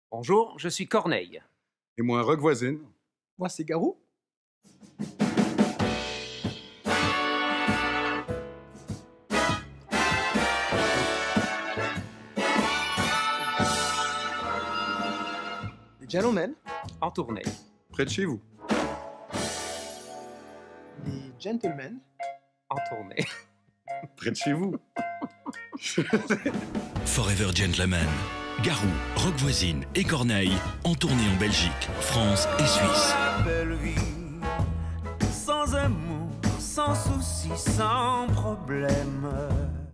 Bonjour, je suis Corneille. Et moi, Rock Voisine. Moi, c'est Garou. Les Gentlemen. En tournée. Près de chez vous. Les Gentlemen. En tournée. Près de chez vous. Forever Gentleman, Garou, Rock Voisine et Corneille en tournée en Belgique, France et Suisse. Belle vie, sans amour, sans souci, sans problème.